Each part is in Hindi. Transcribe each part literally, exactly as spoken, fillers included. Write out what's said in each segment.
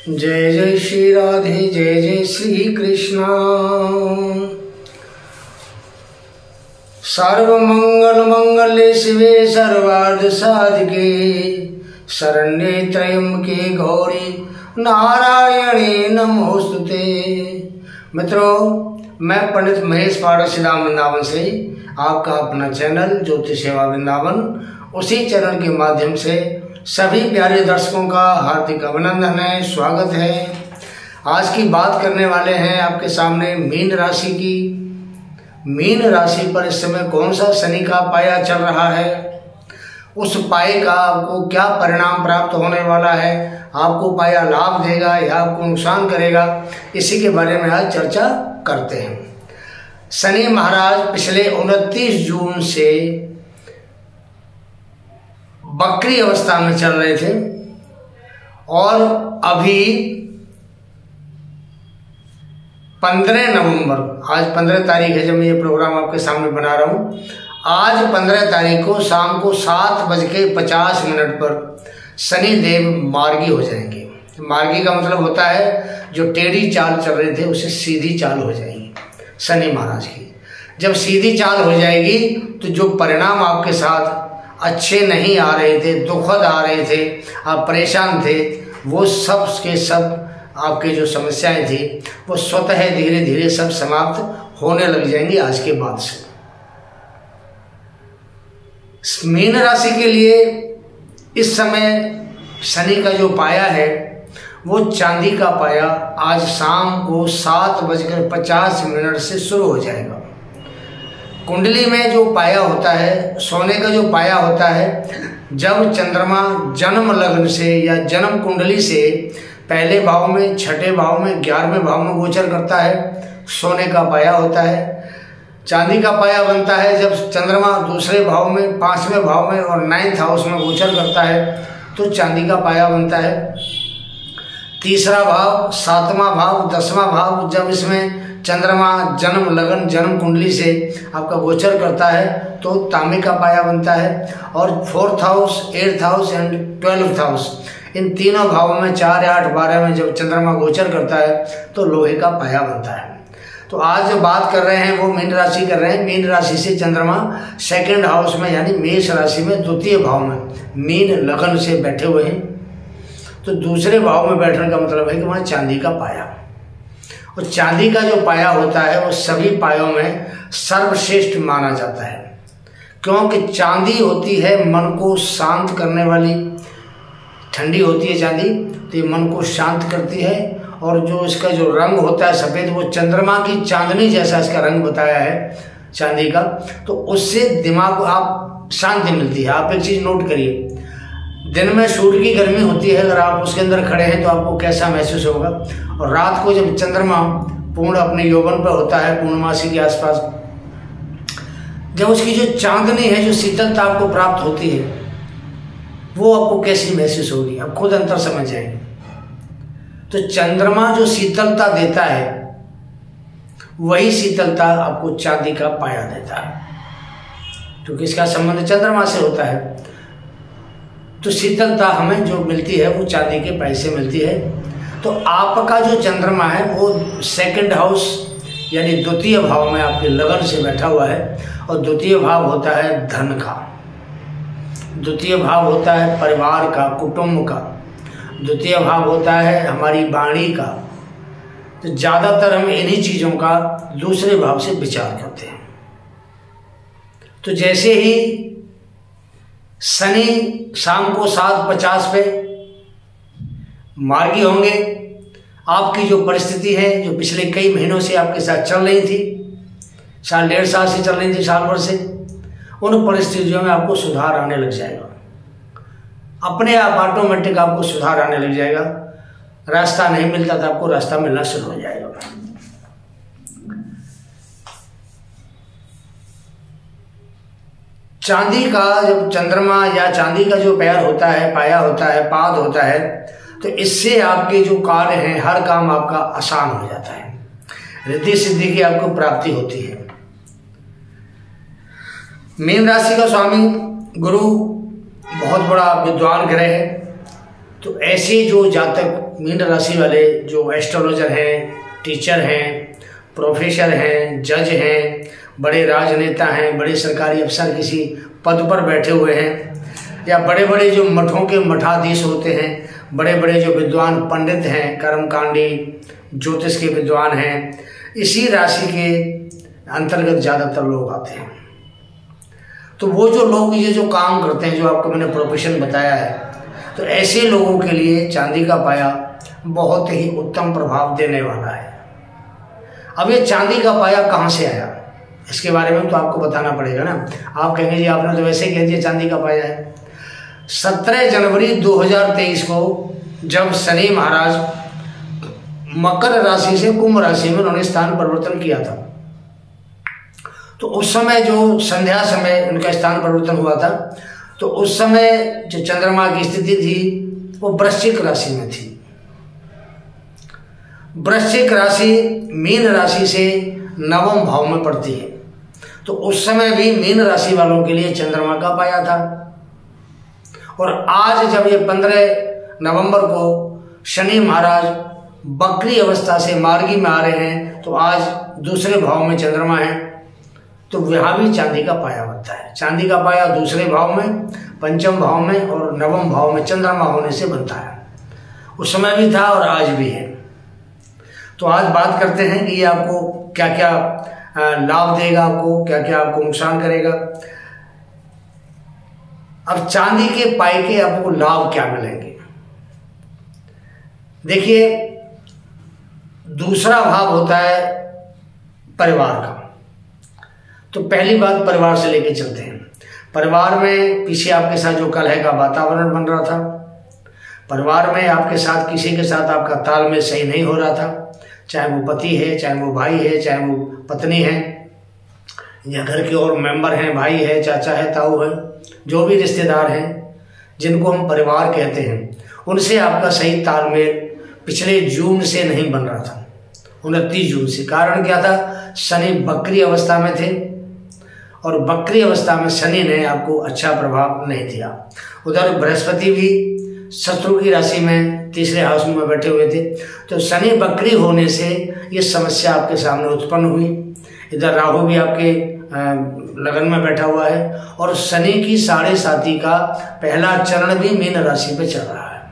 जय जय श्री राधे, जय जय श्री कृष्णा। सर्वमंगल मंगले शिवे सर्वार्थ साधिके, शरण्ये त्र्यंबके गौरी नारायणे नमोस्तुते। मित्रों, मैं पंडित महेश पाठक श्रीधाम वृंदावन से आपका अपना चैनल ज्योति सेवा वृंदावन, उसी चैनल के माध्यम से सभी प्यारे दर्शकों का हार्दिक अभिनंदन है, स्वागत है। आज की बात करने वाले हैं आपके सामने मीन राशि की। मीन राशि पर इस समय कौन सा शनि का पाया चल रहा है, उस पाए का आपको क्या परिणाम प्राप्त होने वाला है, आपको पाया लाभ देगा या आपको नुकसान करेगा, इसी के बारे में आज चर्चा करते हैं। शनि महाराज पिछले उनतीस जून से बकरी अवस्था में चल रहे थे और अभी पंद्रह नवंबर, आज पंद्रह तारीख है जब मैं ये प्रोग्राम आपके सामने बना रहा हूँ। आज पंद्रह तारीख को शाम को सात बज के पचास मिनट पर शनि देव मार्गी हो जाएंगे। मार्गी का मतलब होता है जो टेढ़ी चाल चल रहे थे उसे सीधी चाल हो जाएगी शनि महाराज की। जब सीधी चाल हो जाएगी तो जो परिणाम आपके साथ अच्छे नहीं आ रहे थे, दुखद आ रहे थे, आप परेशान थे, वो सब के सब आपके जो समस्याएं थी वो स्वतः धीरे धीरे सब समाप्त होने लग जाएंगी आज के बाद से। मीन राशि के लिए इस समय शनि का जो पाया है वो चांदी का पाया आज शाम को सात बजकर पचास मिनट से शुरू हो जाएगा। कुंडली में जो पाया होता है, सोने का जो पाया होता है, जब चंद्रमा जन्म लग्न से या जन्म कुंडली से पहले भाव में, छठे भाव में, ग्यारहवें भाव में गोचर करता है, सोने का पाया होता है। चांदी का पाया बनता है जब चंद्रमा दूसरे भाव में, पांचवें भाव में और नाइन्थ हाउस में गोचर करता है तो चांदी का पाया बनता है। तीसरा भाव, सातवां भाव, दसवां भाव जब इसमें चंद्रमा जन्म लगन जन्म कुंडली से आपका गोचर करता है तो तांबे का पाया बनता है। और fourth house, eighth house and twelfth house, इन तीनों भावों में चार, आठ, बारह में जब चंद्रमा गोचर करता है तो लोहे का पाया बनता है। तो आज जो बात कर रहे हैं वो मीन राशि कर रहे हैं। मीन राशि से चंद्रमा सेकंड हाउस में यानी मेष राशि में द्वितीय भाव में मीन लगन से बैठे हुए हैं। तो दूसरे भाव में बैठने का मतलब है कि वहाँ चांदी का पाया, और चांदी का जो पाया होता है वो सभी पायों में सर्वश्रेष्ठ माना जाता है, क्योंकि चांदी होती है मन को शांत करने वाली, ठंडी होती है चांदी तो ये मन को शांत करती है। और जो इसका जो रंग होता है सफ़ेद, वो चंद्रमा की चांदनी जैसा इसका रंग बताया है चांदी का, तो उससे दिमाग को आप शांति मिलती है। आप एक चीज़ नोट करिए, दिन में सूर्य की गर्मी होती है, अगर आप उसके अंदर खड़े हैं तो आपको कैसा महसूस होगा, और रात को जब चंद्रमा पूर्ण अपने यौवन पर होता है, पूर्णमासी के आसपास, जब उसकी जो चांदनी है, जो शीतलता आपको प्राप्त होती है, वो आपको कैसी महसूस होगी, आप खुद अंतर समझ जाएंगे। तो चंद्रमा जो शीतलता देता है वही शीतलता आपको चांदी का पाया देता है, क्योंकि इसका संबंध चंद्रमा से होता है। तो शीतलता हमें जो मिलती है वो चांदी के पाए से मिलती है। तो आपका जो चंद्रमा है वो सेकंड हाउस यानी द्वितीय भाव में आपके लगन से बैठा हुआ है, और द्वितीय भाव होता है धन का, द्वितीय भाव होता है परिवार का, कुटुंब का, द्वितीय भाव होता है हमारी वाणी का। तो ज़्यादातर हम इन्हीं चीज़ों का दूसरे भाव से विचार करते हैं। तो जैसे ही शनि शाम को सात पचास पे मार्गी होंगे, आपकी जो परिस्थिति है जो पिछले कई महीनों से आपके साथ चल रही थी, साल डेढ़ साल से चल रही थी, साल भर से, उन परिस्थितियों में आपको सुधार आने लग जाएगा। अपने आप ऑटोमेटिक आपको सुधार आने लग जाएगा। रास्ता नहीं मिलता था, आपको रास्ता मिलना शुरू हो जाएगा। चांदी का जब चंद्रमा या चांदी का जो पैर होता है, पाया होता है, पाद होता है, तो इससे आपके जो कार्य हैं, हर काम आपका आसान हो जाता है, रिद्धि सिद्धि की आपको प्राप्ति होती है। मीन राशि का स्वामी गुरु बहुत बड़ा विद्वान ग्रह है, तो ऐसे जो जातक मीन राशि वाले जो एस्ट्रोलॉजर हैं, टीचर हैं, प्रोफेसर हैं, जज हैं, बड़े राजनेता हैं, बड़े सरकारी अफसर किसी पद पर बैठे हुए हैं, या बड़े बड़े जो मठों के मठाधीश होते हैं, बड़े बड़े जो विद्वान पंडित हैं, कर्मकांडी ज्योतिष के विद्वान हैं, इसी राशि के अंतर्गत ज़्यादातर लोग आते हैं। तो वो जो लोग ये जो काम करते हैं, जो आपको मैंने प्रोफेशन बताया है, तो ऐसे लोगों के लिए चांदी का पाया बहुत ही उत्तम प्रभाव देने वाला है। अब ये चांदी का पाया कहाँ से आया, इसके बारे में तो आपको बताना पड़ेगा ना। आप कहेंगे जी आपने तो वैसे ही कह दिया चांदी का पाया है। सत्रह जनवरी दो हज़ार तेईस को जब शनि महाराज मकर राशि से कुंभ राशि में उन्होंने स्थान परिवर्तन किया था, तो उस समय जो संध्या समय उनका स्थान परिवर्तन हुआ था, तो उस समय जो चंद्रमा की स्थिति थी वो वृश्चिक राशि में थी। वृश्चिक राशि मीन राशि से नवम भाव में पड़ती है, तो उस समय भी मीन राशि वालों के लिए चंद्रमा का पाया था। और आज जब ये पंद्रह नवंबर को शनि महाराज बकरी अवस्था से मार्गी में आ रहे हैं, तो आज दूसरे भाव में चंद्रमा है, तो वहाँ भी चांदी का पाया बनता है। चांदी का पाया दूसरे भाव में, पंचम भाव में और नवम भाव में चंद्रमा होने से बनता है। उस समय भी था और आज भी है। तो आज बात करते हैं कि ये आपको क्या क्या लाभ देगा, आपको क्या क्या आपको नुकसान करेगा। अब चांदी के पाए के आपको लाभ क्या मिलेंगे। देखिए, दूसरा भाव होता है परिवार का। तो पहली बात परिवार से लेके चलते हैं। परिवार में पीछे आपके साथ जो कलह का वातावरण बन रहा था, परिवार में आपके साथ किसी के साथ आपका तालमेल सही नहीं हो रहा था, चाहे वो पति है, चाहे वो भाई है, चाहे वो पत्नी है, या घर के और मेंबर हैं, भाई है, चाचा है, ताऊ है, जो भी रिश्तेदार हैं जिनको हम परिवार कहते हैं, उनसे आपका सही तालमेल पिछले जून से नहीं बन रहा था, उनतीस जून से। कारण क्या था, शनि बकरी अवस्था में थे और बकरी अवस्था में शनि ने आपको अच्छा प्रभाव नहीं दिया। उधर बृहस्पति भी शत्रु की राशि में तीसरे हाउस में बैठे हुए थे, तो शनि बकरी होने से ये समस्या आपके सामने उत्पन्न हुई। इधर राहु भी आपके लगन में बैठा हुआ है और शनि की साढ़े साथी का पहला चरण भी मीन राशि पे चल रहा है।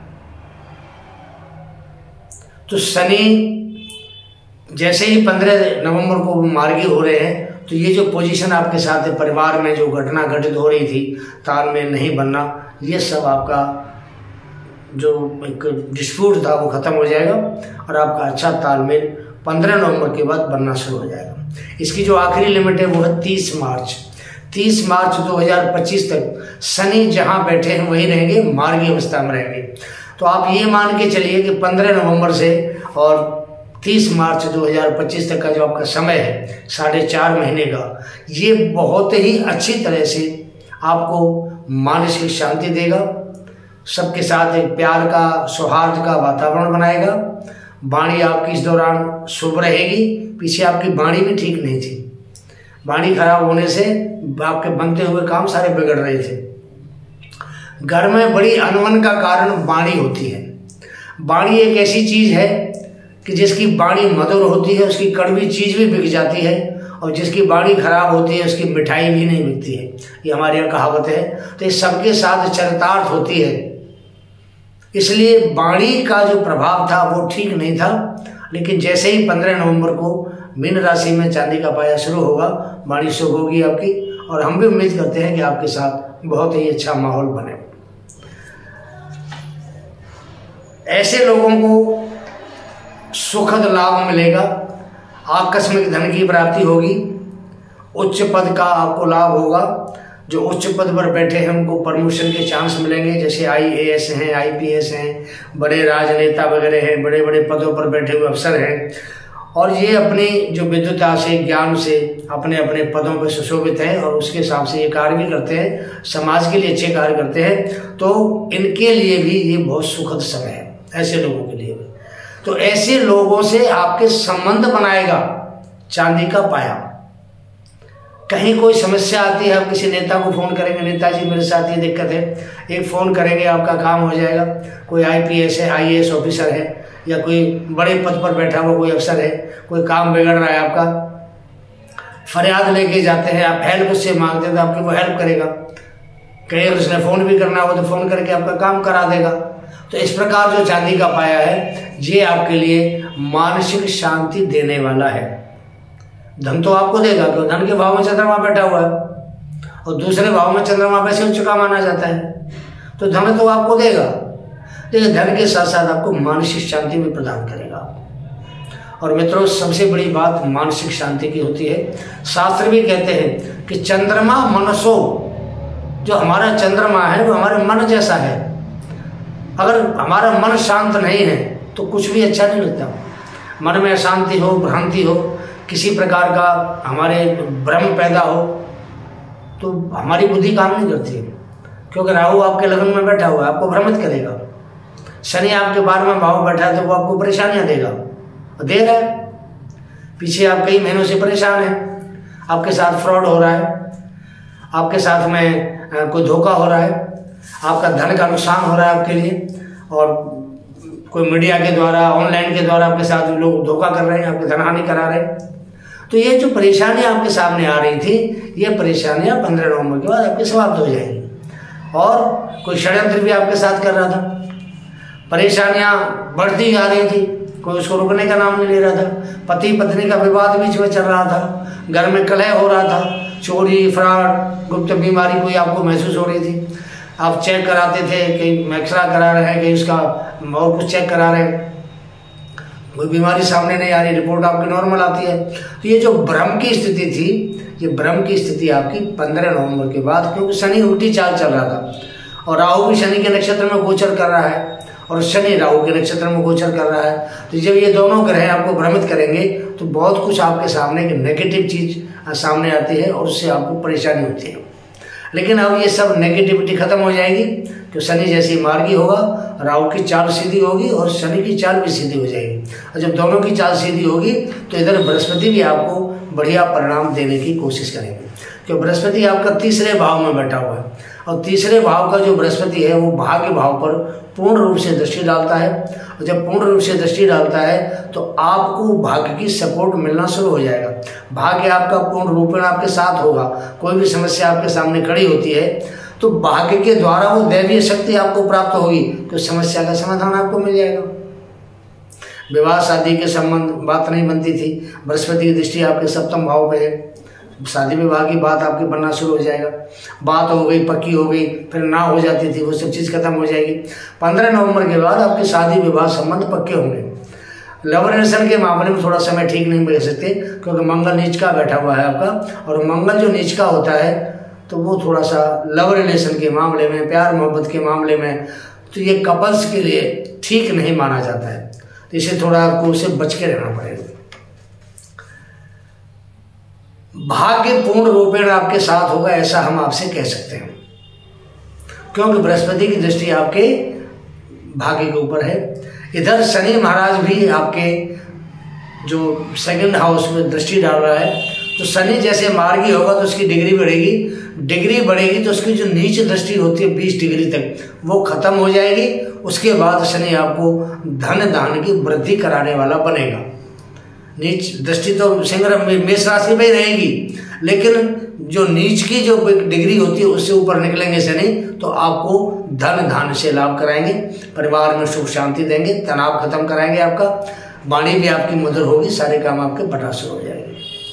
तो शनि जैसे ही पंद्रह नवंबर को मार्गी हो रहे हैं, तो ये जो पोजीशन आपके साथ है, परिवार में जो घटना घटित हो रही थी, तालमेल नहीं बनना, ये सब आपका जो एक डिस्प्यूट था वो खत्म हो जाएगा और आपका अच्छा तालमेल पंद्रह नवंबर के बाद बनना शुरू हो जाएगा। इसकी जो आखिरी लिमिट है वो है तीस मार्च। तीस मार्च दो हज़ार पच्चीस तक शनि जहां बैठे हैं वहीं रहेंगे, मार्गी अवस्था में रहेंगे। तो आप ये मान के चलिए कि पंद्रह नवंबर से और तीस मार्च दो हज़ार पच्चीस तक का जो आपका समय है, साढ़े चार महीने का, ये बहुत ही अच्छी तरह से आपको मानसिक शांति देगा, सबके साथ एक प्यार का, सौहार्द का वातावरण बनाएगा। वाणी आपकी इस दौरान शुभ रहेगी। पीछे आपकी वाणी भी ठीक नहीं थी, वाणी खराब होने से आपके बनते हुए काम सारे बिगड़ रहे थे। घर में बड़ी अनबन का कारण वाणी होती है। वाणी एक ऐसी चीज है कि जिसकी वाणी मधुर होती है उसकी कड़वी चीज भी बिक जाती है, और जिसकी वाणी खराब होती है उसकी मिठाई भी नहीं बिकती है। ये हमारे यहाँ कहावत है। तो इस सबके साथ चरितार्थ होती है, इसलिए वाणी का जो प्रभाव था वो ठीक नहीं था। लेकिन जैसे ही पंद्रह नवंबर को मीन राशि में चांदी का पाया शुरू होगा, वाणी शुभ होगी आपकी, और हम भी उम्मीद करते हैं कि आपके साथ बहुत ही अच्छा माहौल बने। ऐसे लोगों को सुखद लाभ मिलेगा, आकस्मिक धन की प्राप्ति होगी, उच्च पद का आपको लाभ होगा। जो उच्च पद पर बैठे हैं उनको प्रमोशन के चांस मिलेंगे, जैसे आई ए एस हैं, आई पी एस हैं, बड़े राजनेता वगैरह हैं, बड़े बड़े पदों पर बैठे हुए अफसर हैं, और ये अपनी जो विद्वता से, ज्ञान से अपने अपने पदों पर सुशोभित हैं और उसके हिसाब से ये कार्य भी करते हैं, समाज के लिए अच्छे कार्य करते हैं। तो इनके लिए भी ये बहुत सुखद समय है, ऐसे लोगों के लिए भी। तो ऐसे लोगों से आपके संबंध बनाएगा चांदी का पाया। कहीं कोई समस्या आती है, आप किसी नेता को फ़ोन करेंगे, नेताजी मेरे साथ ये दिक्कत है, एक फ़ोन करेंगे आपका काम हो जाएगा। कोई आईपीएस है, आईएएस ऑफिसर है, या कोई बड़े पद पर बैठा हुआ कोई अफसर है, कोई काम बिगड़ रहा है आपका, फरियाद लेके जाते हैं, आप हेल्प उससे मांगते हैं तो आपकी वो हेल्प करेगा। कहीं अगर उसने फ़ोन भी करना हो तो फ़ोन करके आपका काम करा देगा। तो इस प्रकार जो चांदी का पाया है ये आपके लिए मानसिक शांति देने वाला है। धन तो आपको देगा, क्यों? धन के भाव में चंद्रमा बैठा हुआ है और दूसरे भाव में चंद्रमा वैसे उच्च का माना जाता है, तो धन तो आपको देगा, लेकिन धन के साथ साथ आपको मानसिक शांति भी प्रदान करेगा। और मित्रों, सबसे बड़ी बात मानसिक शांति की होती है। शास्त्र भी कहते हैं कि चंद्रमा मनसो, जो हमारा चंद्रमा है वो हमारे मन जैसा है। अगर हमारा मन शांत नहीं है तो कुछ भी अच्छा नहीं लगता। मन में अशांति हो, भ्रांति हो, किसी प्रकार का हमारे भ्रम पैदा हो तो हमारी बुद्धि काम नहीं करती है, क्योंकि राहु आपके लगन में बैठा हुआ है, आपको भ्रमित करेगा। शनि आपके बारहवें भाव में बैठा है तो वो आपको परेशानियां देगा, दे रहा है। पीछे आप कई महीनों से परेशान हैं, आपके साथ फ्रॉड हो रहा है, आपके साथ में कोई धोखा हो रहा है, आपका धन का नुकसान हो रहा है आपके लिए, और कोई मीडिया के द्वारा, ऑनलाइन के द्वारा आपके साथ लोग धोखा कर रहे हैं, आपकी धनहानि करा रहे हैं। तो ये जो परेशानियां आपके सामने आ रही थी, ये परेशानियां पंद्रह नवंबर के बाद आपकी समाप्त हो जाएंगी। और कोई षड्यंत्र भी आपके साथ कर रहा था, परेशानियां बढ़ती जा रही थी, कोई उसको रुकने का नाम नहीं ले रहा था, पति पत्नी का विवाद बीच में चल रहा था, घर में कलह हो रहा था, चोरी, फ्रॉड, गुप्त बीमारी कोई आपको महसूस हो रही थी। आप चेक कराते थे, कहीं एक्सरा करा रहे हैं, कहीं उसका और कुछ चेक करा रहे हैं, कोई बीमारी सामने नहीं आ रही, रिपोर्ट आपकी नॉर्मल आती है। तो ये जो भ्रम की स्थिति थी, ये भ्रम की स्थिति आपकी पंद्रह नवंबर के बाद, क्योंकि शनि उल्टी चाल चल रहा था और राहु भी शनि के नक्षत्र में गोचर कर रहा है और शनि राहु के नक्षत्र में गोचर कर रहा है। तो जब ये दोनों ग्रह आपको भ्रमित करेंगे तो बहुत कुछ आपके सामने की नेगेटिव चीज सामने आती है और उससे आपको परेशानी होती है। लेकिन अब ये सब नेगेटिविटी खत्म हो जाएगी, तो शनि जैसी मार्गी होगा, राहु की चाल सीधी होगी और शनि की चाल भी सीधी हो जाएगी। और जब दोनों की चाल सीधी होगी तो इधर बृहस्पति भी आपको बढ़िया परिणाम देने की कोशिश करेंगे, क्योंकि बृहस्पति आपका तीसरे भाव में बैठा हुआ है और तीसरे भाव का जो बृहस्पति है वो भाग्य भाव पर पूर्ण रूप से दृष्टि डालता है। और जब पूर्ण रूप से दृष्टि डालता है तो आपको भाग्य की सपोर्ट मिलना शुरू हो जाएगा। भाग्य आपका पूर्ण रूप में आपके साथ होगा। कोई भी समस्या आपके सामने खड़ी होती है तो भाग्य के द्वारा वो दैवीय शक्ति आपको प्राप्त होगी, तो समस्या का समाधान आपको मिल जाएगा। विवाह शादी के संबंध बात नहीं बनती थी, बृहस्पति की दृष्टि आपके सप्तम भाव पे है, शादी विवाह की बात आपकी बनना शुरू हो जाएगा। बात हो गई, पक्की हो गई, फिर ना हो जाती थी, वो सब चीज़ खत्म हो जाएगी। पंद्रह नवंबर के बाद आपके शादी विवाह संबंध पक्के होंगे। लव रिलेशन के मामले में थोड़ा समय ठीक नहीं मिल सकते, क्योंकि मंगल नीच का बैठा हुआ है आपका, और मंगल जो नीच का होता है तो वो थोड़ा सा लव रिलेशन के मामले में, प्यार मोहब्बत के मामले में, तो ये कपल्स के लिए ठीक नहीं माना जाता है। तो इसे थोड़ा आपको उसे बच के रहना पड़ेगा। भाग्य पूर्ण रूपेण आपके साथ होगा, ऐसा हम आपसे कह सकते हैं, क्योंकि बृहस्पति की दृष्टि आपके भाग्य के ऊपर है। इधर शनि महाराज भी आपके जो सेकंड हाउस में दृष्टि डाल रहा है, तो शनि जैसे मार्गी होगा तो उसकी डिग्री बढ़ेगी, डिग्री बढ़ेगी तो उसकी जो नीच दृष्टि होती है बीस डिग्री तक वो खत्म हो जाएगी। उसके बाद शनि आपको धन दान की वृद्धि कराने वाला बनेगा। नीच दृष्टि तो सिंह मेष राशि में ही रहेगी, लेकिन जो नीच की जो डिग्री होती है उससे ऊपर निकलेंगे शनि, तो आपको धन धान से लाभ कराएंगे, परिवार में सुख शांति देंगे, तनाव खत्म कराएंगे, आपका वाणी भी आपकी मधुर होगी, सारे काम आपके बटासुर हो जाएंगे।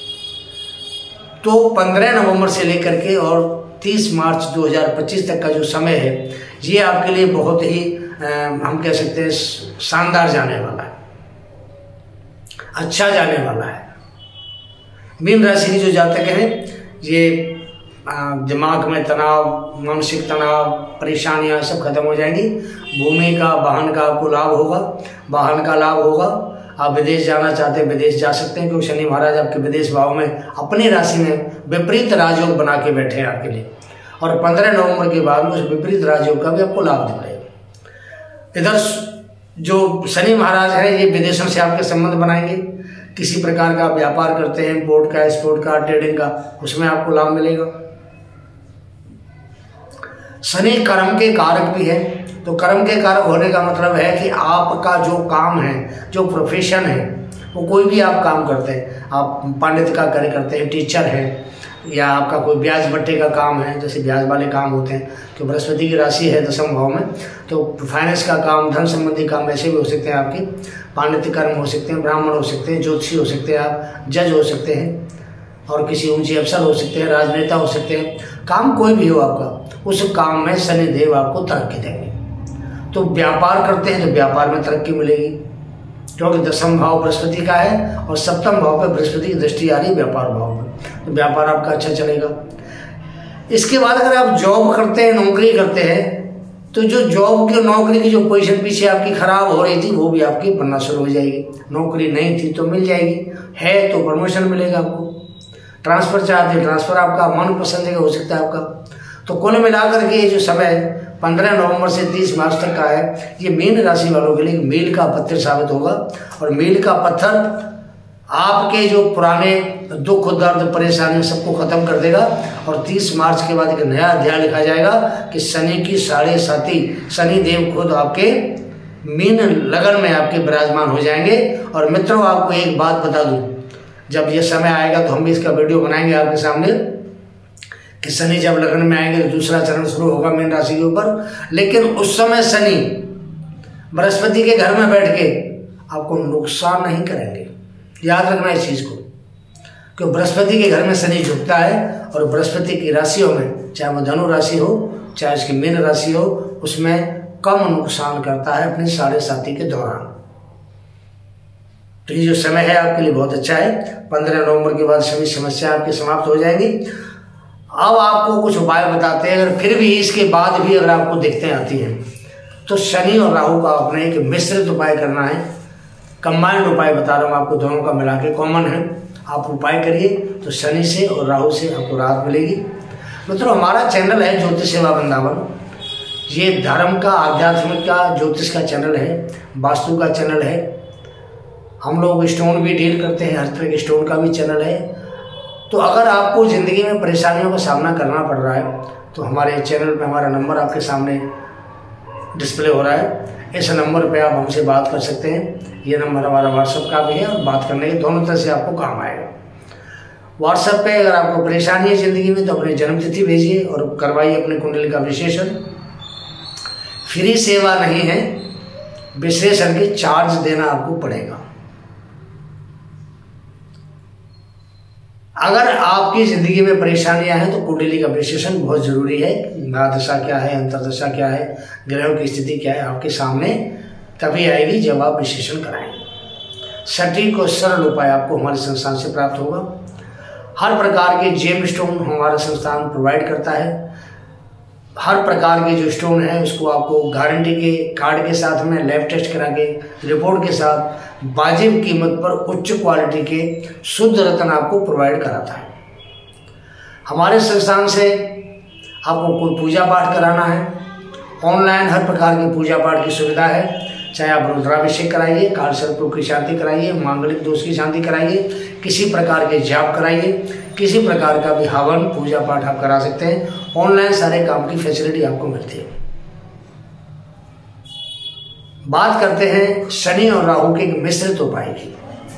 तो पंद्रह नवंबर से लेकर के और तीस मार्च दो हज़ार पच्चीस तक का जो समय है ये आपके लिए बहुत ही आ, हम कह सकते हैं शानदार जाने वाला है, अच्छा जाने वाला है। मीन राशि के जो जातक हैं ये दिमाग में तनाव, मानसिक तनाव, परेशानियां सब खत्म हो जाएंगी। भूमि का, वाहन का आपको लाभ होगा, वाहन का लाभ होगा। आप विदेश जाना चाहते हैं विदेश जा सकते हैं, क्योंकि शनि महाराज आपके विदेश भाव में अपनी राशि में विपरीत राजयोग बना के बैठे हैं आपके लिए, और पंद्रह नवंबर के बाद में उस विपरीत राजयोग का भी आपको लाभ दिलाएगा। इधर जो शनि महाराज है ये विदेशों से आपके संबंध बनाएंगे, किसी प्रकार का व्यापार करते हैं, इम्पोर्ट का, एक्सपोर्ट का, ट्रेडिंग का, उसमें आपको लाभ मिलेगा। शनि कर्म के कारक भी है, तो कर्म के कारक होने का मतलब है कि आपका जो काम है, जो प्रोफेशन है, वो कोई भी आप काम करते हैं, आप पंडित का कार्य करते हैं, टीचर हैं, या आपका कोई ब्याज बट्टे का काम है, जैसे ब्याज वाले काम होते हैं, तो बृहस्पति की राशि है दसम भाव में, तो फाइनेंस का काम, धन संबंधी काम ऐसे भी हो सकते हैं आपके, पांडित्य कर्म हो सकते हैं, ब्राह्मण हो सकते हैं, ज्योतिषी हो सकते हैं, आप जज हो सकते हैं, और किसी ऊंचे अफसर हो सकते हैं, राजनेता हो सकते हैं, काम कोई भी हो आपका, उस काम में शनिदेव आपको तरक्की देंगे। तो व्यापार करते हैं तो व्यापार में तरक्की मिलेगी, क्योंकि दसम भाव बृहस्पति का है और सप्तम भाव पे बृहस्पति की दृष्टि आ रही है व्यापार भाव में, तो व्यापार आपका अच्छा चलेगा। इसके बाद अगर आप जॉब करते हैं, नौकरी करते हैं, तो जो जॉब की नौकरी की जो पोजीशन पीछे आपकी खराब हो रही थी, वो भी आपकी बनना शुरू हो जाएगी। नौकरी नहीं थी तो मिल जाएगी, है तो प्रमोशन मिलेगा आपको। ट्रांसफर चाहते ट्रांसफर आपका मन पसंद जगह हो सकता है आपका। तो कुल मिलाकर के ये जो समय पंद्रह नवंबर से तीस मार्च तक का है, ये मीन राशि वालों के लिए मील का पत्थर साबित होगा, और मील का पत्थर आपके जो पुराने दुख दर्द परेशानी सबको खत्म कर देगा। और तीस मार्च के बाद एक नया अध्याय लिखा जाएगा कि शनि की साढ़े साथी शनि देव खुद आपके मीन लगन में आपके विराजमान हो जाएंगे। और मित्रों, आपको एक बात बता दूं, जब ये समय आएगा तो हम भी इसका वीडियो बनाएंगे आपके सामने कि शनि जब लगन में आएंगे तो दूसरा चरण शुरू होगा मीन राशि के ऊपर। लेकिन उस समय शनि बृहस्पति के घर में बैठ के आपको नुकसान नहीं करेंगे, याद रखना इस चीज को, क्योंकि बृहस्पति के घर में शनि झुकता है, और बृहस्पति की राशियों में, चाहे वो धनु राशि हो चाहे उसकी मीन राशि हो, उसमें कम नुकसान करता है अपनी साढ़े साथी के दौरान। तो ये जो समय है आपके लिए बहुत अच्छा है। पंद्रह नवंबर के बाद सभी समस्या आपकी समाप्त हो जाएंगी। अब आपको कुछ उपाय बताते हैं, अगर फिर भी इसके बाद भी अगर आपको दिक्कतें आती हैं तो शनि और राहु का अपने एक मिश्रित उपाय करना है। कंबाइंड उपाय बता रहा हूँ आपको, दोनों का मिला के कॉमन है, आप उपाय करिए तो शनि से और राहु से आपको राहत मिलेगी। मित्रों, हमारा चैनल है ज्योतिष सेवा वृंदावन, ये धर्म का, आध्यात्मिक का, ज्योतिष का चैनल है, वास्तु का चैनल है। हम लोग स्टोन भी डील करते हैं, हर तरह के स्टोन का भी चैनल है। तो अगर आपको ज़िंदगी में परेशानियों का सामना करना पड़ रहा है तो हमारे चैनल पे हमारा नंबर आपके सामने डिस्प्ले हो रहा है, इस नंबर पे आप हमसे बात कर सकते हैं। ये नंबर हमारा व्हाट्सएप का भी है, और बात करने के दोनों तरह से आपको काम आएगा। व्हाट्सएप पे अगर आपको परेशानी है ज़िंदगी में तो अपनी जन्मतिथि भेजिए और करवाइए अपने कुंडली का विश्लेषण। फ्री सेवा नहीं है, विश्लेषण की चार्ज देना आपको पड़ेगा। अगर आपकी ज़िंदगी में परेशानियां हैं तो कुंडली का विश्लेषण बहुत ज़रूरी है। महादशा क्या है, अंतरदशा क्या है, ग्रहों की स्थिति क्या है, आपके सामने तभी आएगी जब आप विश्लेषण कराएंगे। सटीक और सरल उपाय आपको हमारे संस्थान से प्राप्त होगा। हर प्रकार के जेम स्टोन हमारा संस्थान प्रोवाइड करता है। हर प्रकार के जो स्टोन है उसको आपको गारंटी के कार्ड के साथ में लैब टेस्ट करा के रिपोर्ट के साथ वाजिब कीमत पर उच्च क्वालिटी के शुद्ध रत्न आपको प्रोवाइड कराता है। हमारे संस्थान से आपको कोई पूजा पाठ कराना है, ऑनलाइन हर प्रकार की पूजा पाठ की सुविधा है। चाहे आप रुद्राभिषेक कराइए, कालसर्प की शांति कराइए, मांगलिक दोष की शांति कराइए, किसी प्रकार के जाप कराइए, किसी प्रकार का भी हवन पूजा पाठ आप करा सकते हैं। ऑनलाइन सारे काम की फैसिलिटी आपको मिलती है। बात करते हैं शनि और राहु के मिश्रित उपाय की।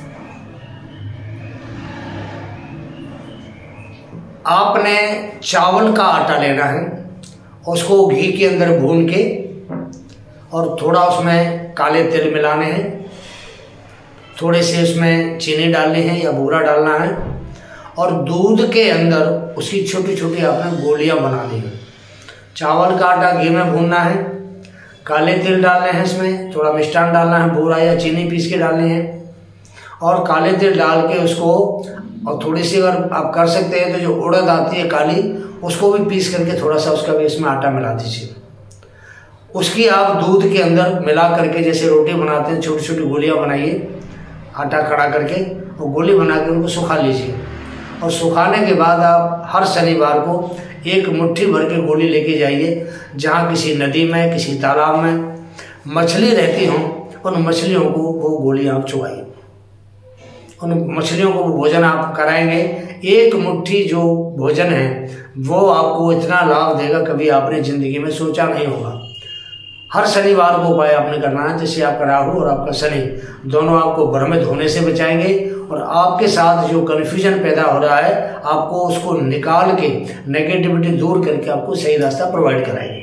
आपने चावल का आटा लेना है, उसको घी के अंदर भून के और थोड़ा उसमें काले तिल मिलाने हैं, थोड़े से उसमें चीनी डालनी है या बूरा डालना है, और दूध के अंदर उसकी छोटी छोटी आपने गोलियां बनानी है। चावल का आटा घी में भूनना है, काले तिल डालने हैं, इसमें थोड़ा मिष्ठान डालना है, बूरा या चीनी पीस के डालनी है, और काले तिल डाल के उसको, और थोड़ी सी अगर आप कर सकते हैं तो जो उड़द आती है काली, उसको भी पीस करके थोड़ा सा उसका भी इसमें आटा मिला दीजिए। उसकी आप दूध के अंदर मिला करके जैसे रोटी बनाते हैं छोटी छोटी गोलियां बनाइए, आटा खड़ा करके, और गोली बना के उनको सुखा लीजिए। और सुखाने के बाद आप हर शनिवार को एक मुट्ठी भर के गोली लेके जाइए, जहाँ किसी नदी में, किसी तालाब में मछली रहती हों, उन मछलियों को वो गोली आप चुवाइए। उन मछलियों को वो भोजन आप कराएंगे, एक मुट्ठी जो भोजन है वो आपको इतना लाभ देगा कभी आपने ज़िंदगी में सोचा नहीं होगा। हर शनिवार को उपाय आपने करना है, जैसे आपका राहु और आपका शनि दोनों आपको भ्रमित होने से बचाएंगे और आपके साथ जो कन्फ्यूजन पैदा हो रहा है आपको उसको निकाल के नेगेटिविटी दूर करके आपको सही रास्ता प्रोवाइड कराएंगे।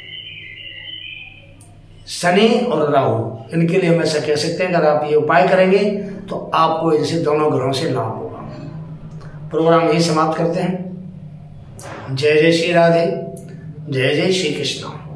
शनि और राहु इनके लिए हम ऐसा कह सकते हैं, अगर आप ये उपाय करेंगे तो आपको इनसे दोनों ग्रहों से लाभ होगा। प्रोग्राम यही समाप्त करते हैं। जय जय श्री राधे, जय जय श्री कृष्ण।